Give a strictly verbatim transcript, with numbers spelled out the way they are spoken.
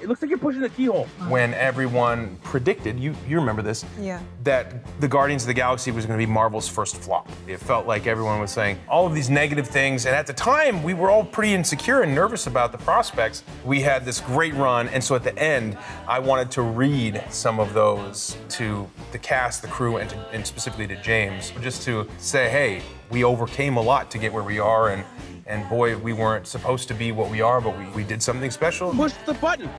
It looks like you're pushing the keyhole. When everyone predicted, you you remember this, Yeah. that the Guardians of the Galaxy was going to be Marvel's first flop. It felt like everyone was saying all of these negative things, and at the time, we were all pretty insecure and nervous about the prospects. We had this great run, and so at the end, I wanted to read some of those to the cast, the crew, and, to, and specifically to James, just to say, hey, we overcame a lot to get where we are, and, and boy, we weren't supposed to be what we are, but we, we did something special. Push the button.